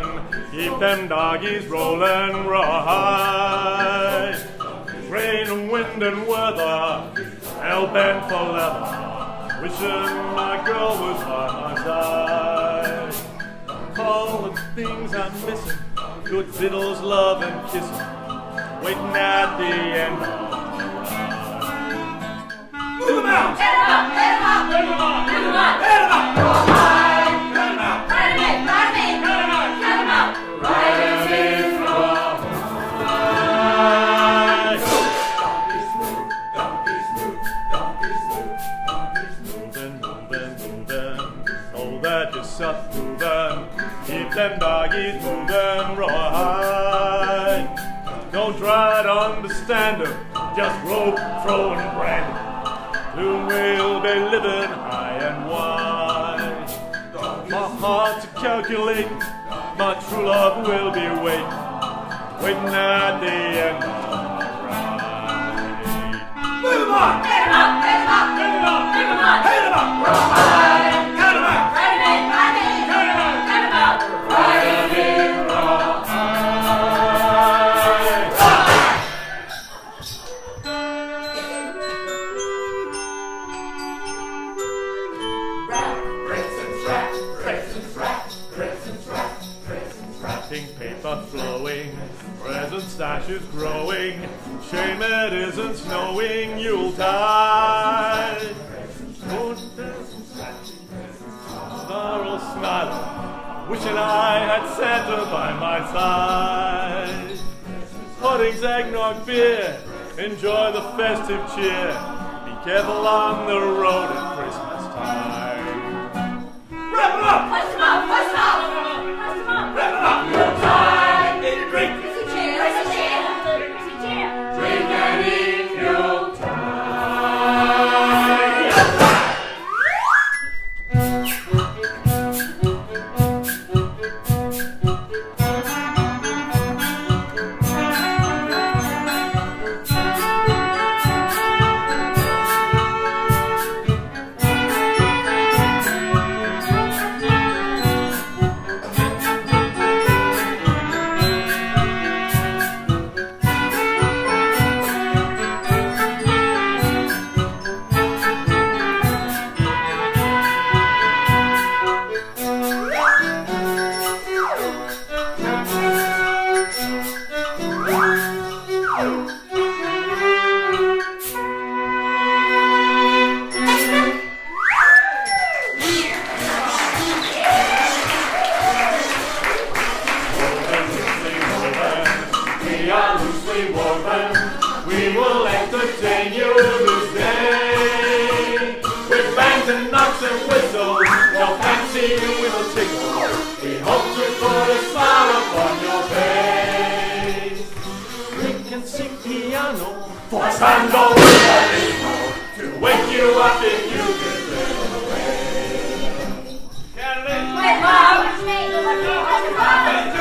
Keep them doggies rolling rawhide. Rain and wind and weather, hell-bent for leather, wishing my girl was by my side. All the things I'm missing, good victuals, love and kissing, waiting at the end of the ride. Move 'em out! Head 'em up! Head 'em up! Head 'em up! Head 'em up! Head 'em up! Rawhide! Head 'em out! Ride 'em in! Ride 'em in! Head 'em out! Head 'em up! Ride 'em in! Rawhide! Oh, that is such moving. Keep them doggies moving rawhide. Don't try to understand them, just rope, throw, and brand. Soon we'll be living high and wide. My heart's a calculating, my true love will be waiting at the end of the ride. Move 'em on! Head 'em up! Head 'em up! Head 'em up! Head 'em up! Head 'em up! Rawhide! Head 'em up! Ride 'em in! Ride 'em in! Head 'em up! Head 'em up! Ride 'em in! Pink paper flowing, present stashes growing, shame it isn't snowing Yuletide. Snarl smiling, wishing I had Santa by my side. Puddings, eggnog, beer, enjoy the festive cheer. Be careful on the road at Christmas time. Wrap 'em up! Push 'em up! Push 'em up! Push 'em up! Wrap 'em up! Yuletide! Eat a drink! Easy cheer! Easy cheer! Easy cheer! Drink and eat Yuletide! We will entertain you this day with bangs and knocks and whistles. No fancy we will tickle. We hope to put a smile upon your face. We can sing piano, forzando to wake you up if you get away. Wait, Mom!